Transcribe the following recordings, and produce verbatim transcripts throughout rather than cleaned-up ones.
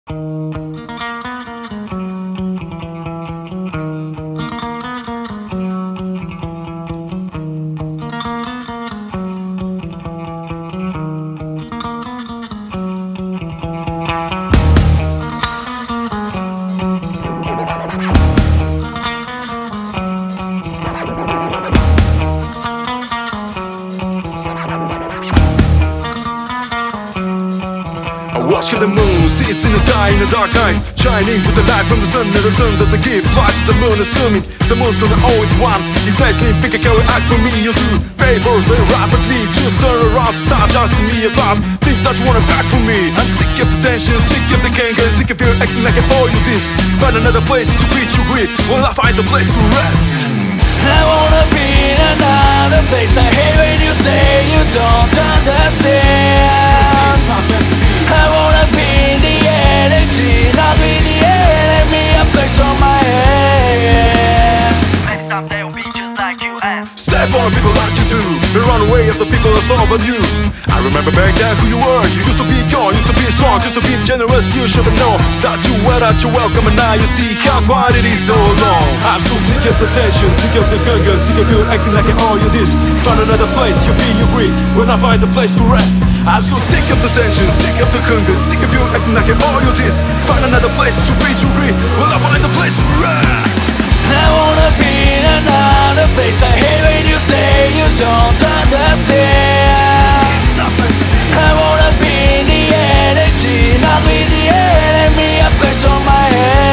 Watch the moon sits in the sky in the dark night, shining with the light from the sun, and the sun doesn't give light to the moon, assuming the moon's gonna owe it one. It makes me think I carry out for me. You do favors very rapidly, just turn around, start asking me about things that you wanna back from me. I'm sick of the tension, sick of the anger, sick of you acting like I owe you this. Find another place to reach your greed, will I find a place to rest? I wanna be in another place. I hate when you say you don't understand. I wanna be in the energy, not be the enemy. A place on my head. Maybe someday we'll be just like you and step on people like you do, and run away of the people that thought about you. I remember back then who you were. You used to be gone, used to be strong, used to be generous. You should have known that you were that you're welcome, and now you see how quiet it is so long. I'm so sick of the tension, sick of the hunger, sick of you acting like I owe you this. Find another place, you be you agree, when I find a place to rest. I'm so sick of the tension, sick of the hunger, sick of you acting like I owe you this. Find another place to reach you agree, will I find a place to rest? I wanna be in another place. I hate when you say you don't understand. I wanna be in the energy, not be the enemy. A place on my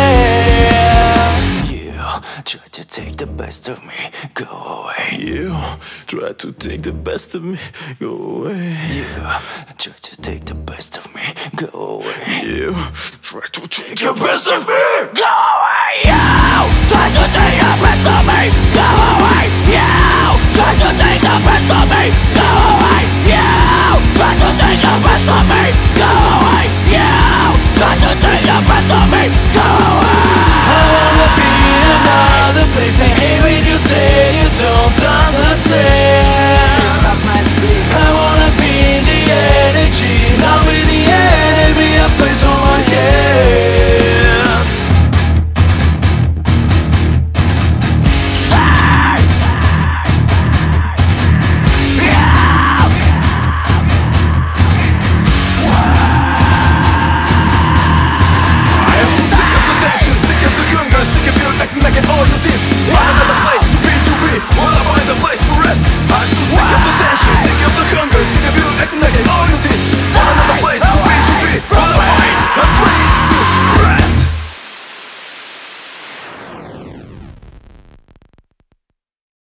head. You try to take the best of me, go away. You try to take the best of me, go away. You try to take the best of me, go away. You try to take the best of me, go